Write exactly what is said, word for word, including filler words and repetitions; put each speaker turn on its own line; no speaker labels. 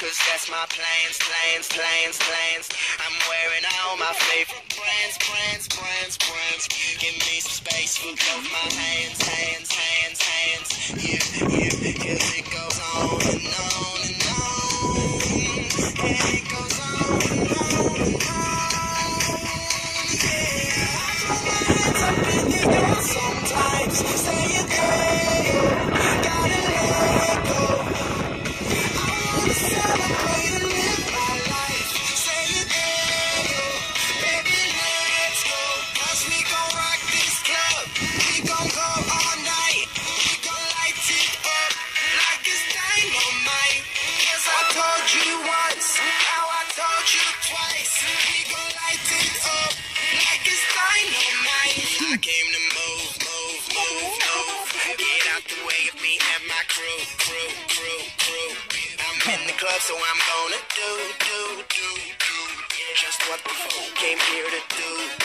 cause that's my plans, plans, plans, plans. I'm wearing all my favorite brands, brands, brands, brands. Give me some space for both my hands, hands, hands, hands. Yeah, yeah, yeah, it goes on and on and on. Yeah, it goes on and on and on. Yeah, I throw my hands up in the air sometimes, saying, hey, yo, gotta let it go. I wanna celebrate and live my life, saying, hey, yo, baby, let's go. Cause we gon' rock this club, we gon' go all night, we gon' light it up like it's dynamite. Cause I told you once, now I told you twice, we gon' light it up like it's dynamite. I came to move, move, move, move, get out the way of me and my crew, crew, crew, crew. I'm in the club, so I'm gonna do, do, do, do just what the folk came here to do.